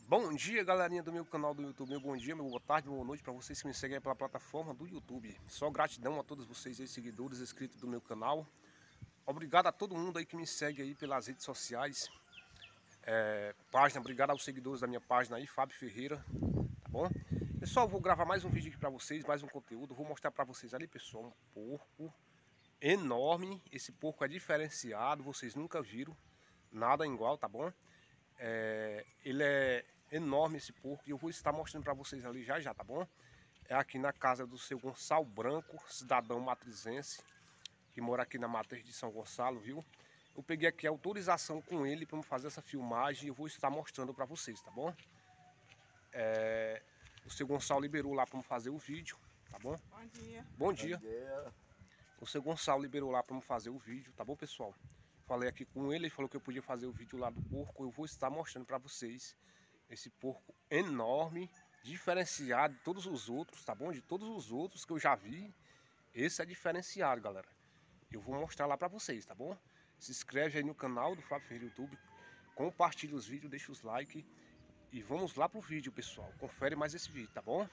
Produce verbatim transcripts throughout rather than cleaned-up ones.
Bom dia, galerinha do meu canal do YouTube. Meu bom dia, meu boa tarde, boa noite para vocês que me seguem aí pela plataforma do YouTube. Só gratidão a todos vocês aí, seguidores, inscritos do meu canal. Obrigado a todo mundo aí que me segue aí pelas redes sociais. É, página, obrigado aos seguidores da minha página aí, Fábio Ferreira, tá bom? Pessoal, vou gravar mais um vídeo aqui para vocês, mais um conteúdo. Vou mostrar para vocês ali, pessoal, um porco enorme. Esse porco é diferenciado, vocês nunca viram nada igual, tá bom? É, ele é enorme esse porco e eu vou estar mostrando para vocês ali já já, tá bom? É aqui na casa do seu Gonçalo Branco, cidadão matrizense, que mora aqui na matriz de São Gonçalo, viu? Eu peguei aqui a autorização com ele para fazer essa filmagem e eu vou estar mostrando para vocês, tá bom? É, o seu Gonçalo liberou lá para fazer o vídeo, tá bom? Bom dia. Bom dia. Bom dia. O seu Gonçalo liberou lá para fazer o vídeo, tá bom, pessoal? Falei aqui com ele, ele falou que eu podia fazer o vídeo lá do porco. Eu vou estar mostrando para vocês esse porco enorme, diferenciado de todos os outros, tá bom? De todos os outros que eu já vi, esse é diferenciado, galera. Eu vou mostrar lá para vocês, tá bom? Se inscreve aí no canal do Fábio Ferreira YouTube, compartilha os vídeos, deixa os likes e vamos lá pro vídeo, pessoal. Confere mais esse vídeo, tá bom?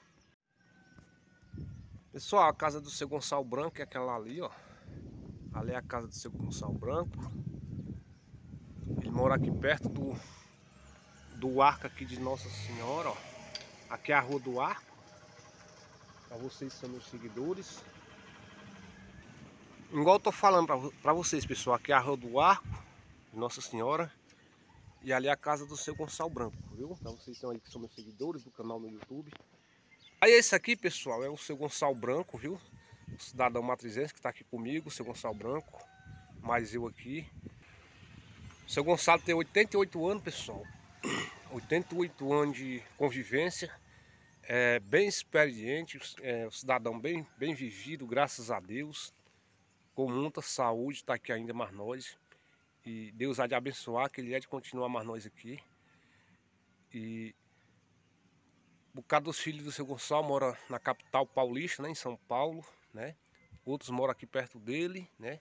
Pessoal, a casa do seu Gonçalo Branco é aquela ali, ó. Ali é a casa do seu Gonçalo Branco. Ele mora aqui perto do, do arco aqui de Nossa Senhora, ó. Aqui é a Rua do Arco. Para vocês que são meus seguidores. Igual eu tô falando pra, pra vocês, pessoal. Aqui é a Rua do Arco de Nossa Senhora. E ali é a casa do seu Gonçalo Branco, viu? Para vocês que são aí que são meus seguidores do canal no YouTube. Aí esse aqui, pessoal, é o seu Gonçalo Branco, viu? O cidadão matrizense que está aqui comigo, o seu Gonçalo Branco. Mais eu aqui. O seu Gonçalo tem oitenta e oito anos, pessoal. oitenta e oito anos de convivência. É bem experiente, é um cidadão bem, bem vivido, graças a Deus. Com muita saúde, está aqui ainda mais nós. E Deus há de abençoar, que Ele é de continuar mais nós aqui. E um bocado dos filhos do seu Gonçalo mora na capital paulista, né, em São Paulo, né? Outros moram aqui perto dele, né?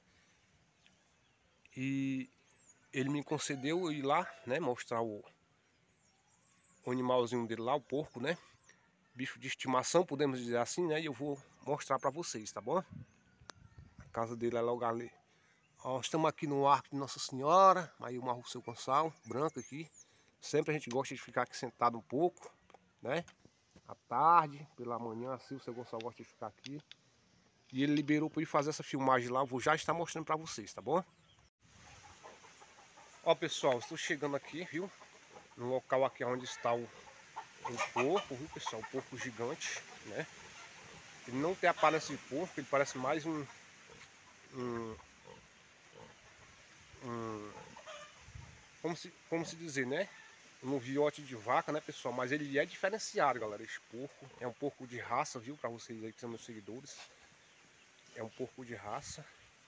E ele me concedeu ir lá, né, mostrar o, o animalzinho dele lá, o porco, né? Bicho de estimação, podemos dizer assim, né? E eu vou mostrar para vocês, tá bom? A casa dele é logo ali. Ó, estamos aqui no Arco de Nossa Senhora, aí o Marro Seu Gonçalo, branco aqui. Sempre a gente gosta de ficar aqui sentado um pouco, né? À tarde, pela manhã, assim, o seu Gonçalo gosta de ficar aqui. E ele liberou para ir fazer essa filmagem lá, eu vou já estar mostrando para vocês, tá bom? Ó, pessoal, estou chegando aqui, viu? No local aqui onde está o, o porco, viu, pessoal? O porco gigante, né? Ele não tem aparência de porco, ele parece mais um... um, um como, se, como se dizer, né? Um viote de vaca, né, pessoal? Mas ele é diferenciado, galera, esse porco. É um porco de raça, viu? Para vocês aí que são meus seguidores. É um porco de raça.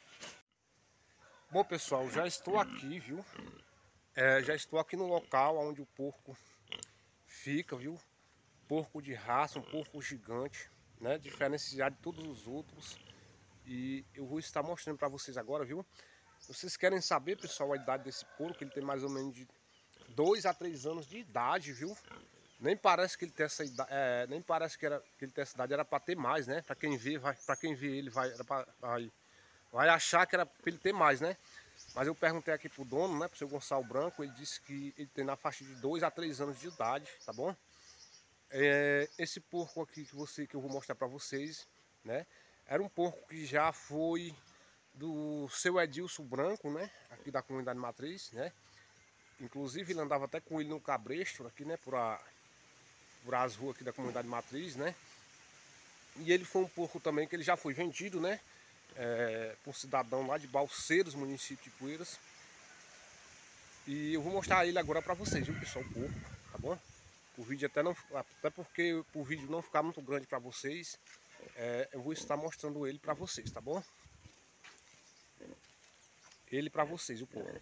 Bom, pessoal, já estou aqui, viu? É, já estou aqui no local onde o porco fica, viu? Porco de raça, um porco gigante, né? Diferenciado de todos os outros. E eu vou estar mostrando para vocês agora, viu? Vocês querem saber, pessoal, a idade desse porco? Ele tem mais ou menos de dois a três anos de idade, viu? Nem parece que ele tem essa idade, é, nem parece que, era, que ele tem essa idade, era para ter mais, né? Para quem vê, vai, para quem vê ele vai, era pra, vai, vai achar que era para ele ter mais, né? Mas eu perguntei aqui pro dono, né, pro seu Gonçalo Branco, ele disse que ele tem na faixa de dois a três anos de idade, tá bom? É, esse porco aqui que, você, que eu vou mostrar para vocês, né? Era um porco que já foi do seu Edilson Branco, né? Aqui da comunidade matriz, né? Inclusive ele andava até com ele no cabresto aqui, né? Por, a, por as ruas aqui da comunidade matriz, né? E ele foi um porco também que ele já foi vendido, né? É, por um cidadão lá de Balseiros, município de Poeiras. E eu vou mostrar ele agora para vocês, viu, pessoal, o porco, tá bom? O vídeo até não, até porque o vídeo não ficar muito grande para vocês, é, eu vou estar mostrando ele para vocês, tá bom? Ele para vocês, o porco.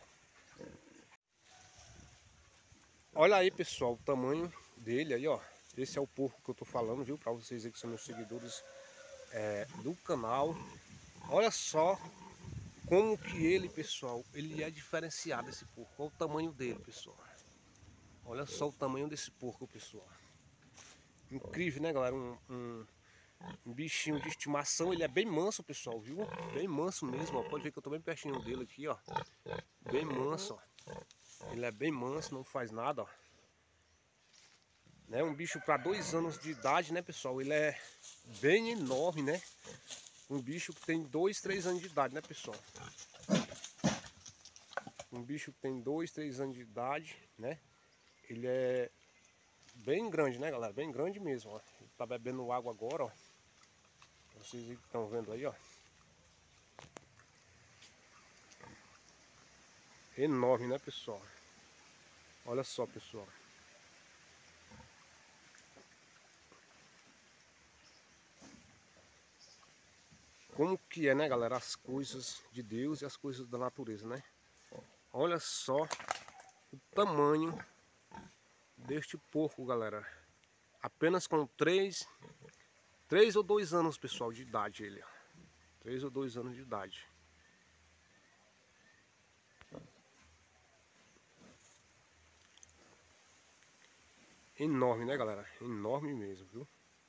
Olha aí, pessoal, o tamanho dele aí, ó. Esse é o porco que eu tô falando, viu? Para vocês aí que são meus seguidores é, do canal. Olha só como que ele, pessoal, ele é diferenciado, esse porco. Olha o tamanho dele, pessoal. Olha só o tamanho desse porco, pessoal. Incrível, né, galera? Um, um, um bichinho de estimação. Ele é bem manso, pessoal, viu? Bem manso mesmo, ó. Pode ver que eu tô bem pertinho dele aqui, ó. Bem manso, ó. Ele é bem manso, não faz nada, ó. Né? Um bicho para dois anos de idade, né, pessoal? Ele é bem enorme, né? Um bicho que tem dois, três anos de idade, né, pessoal? Um bicho que tem dois, três anos de idade, né? Ele é bem grande, né, galera? Bem grande mesmo, ó. Ele tá bebendo água agora, ó. Vocês estão vendo aí, ó. Enorme, né, pessoal? Olha só, pessoal. Como que é, né, galera? As coisas de Deus e as coisas da natureza, né? Olha só o tamanho deste porco, galera. Apenas com três, três ou dois anos, pessoal, de idade ele. Três ou dois anos de idade. Enorme, né, galera? Enorme mesmo, viu?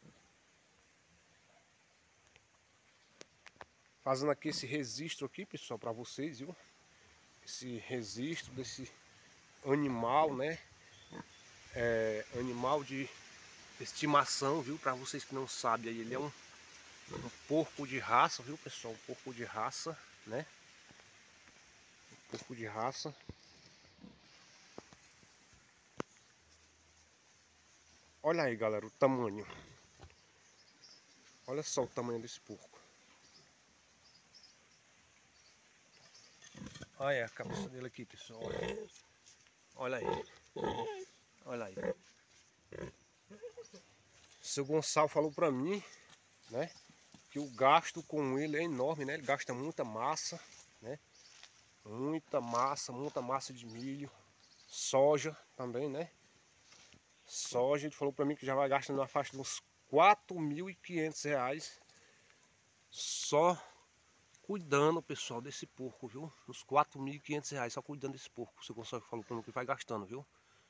Fazendo aqui esse registro aqui, pessoal, para vocês, viu? Esse registro desse animal, né? É, animal de estimação, viu? Para vocês que não sabem, aí ele é um, um porco de raça, viu, pessoal? Um porco de raça, né? Um porco de raça. Olha aí, galera, o tamanho. Olha só o tamanho desse porco. Olha a cabeça dele aqui, pessoal. Olha aí. Olha aí. O seu Gonçalo falou pra mim, né, que o gasto com ele é enorme, né? Ele gasta muita massa, né? Muita massa, muita massa de milho, soja também, né? Soja, ele falou pra mim que já vai gastar na faixa de uns quatro mil e quinhentos reais só cuidando, pessoal, desse porco, viu? Uns quatro mil e quinhentos reais só cuidando desse porco. O seu Gonçalo falou pra mim que vai gastando, viu?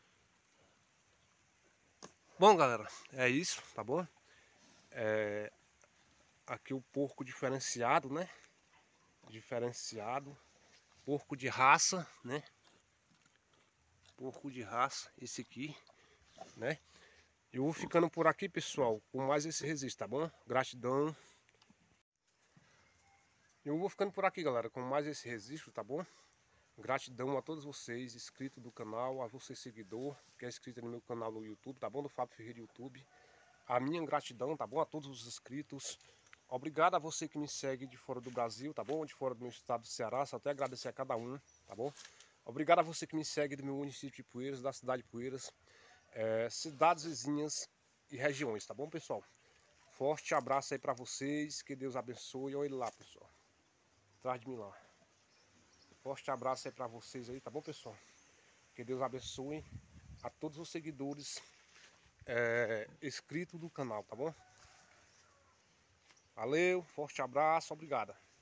Bom, galera, é isso, tá bom? É, aqui o porco diferenciado, né? Diferenciado. Porco de raça, né? Porco de raça, esse aqui, né? Eu vou ficando por aqui, pessoal, com mais esse registro, tá bom? Gratidão. Eu vou ficando por aqui, galera, com mais esse registro, tá bom? Gratidão a todos vocês, inscritos do canal, a você seguidor, que é inscrito no meu canal no YouTube, tá bom? Do Fábio Ferreira YouTube. A minha gratidão, tá bom? A todos os inscritos. Obrigado a você que me segue de fora do Brasil, tá bom? De fora do meu estado do Ceará, só até agradecer a cada um, tá bom? Obrigado a você que me segue do meu município de Poeiras, da cidade de Poeiras, é, cidades vizinhas e regiões, tá bom, pessoal? Forte abraço aí pra vocês, que Deus abençoe. Olha ele lá, pessoal, atrás de mim lá. Forte abraço aí pra vocês aí, tá bom, pessoal? Que Deus abençoe a todos os seguidores é, inscritos do canal, tá bom? Valeu, forte abraço, obrigado.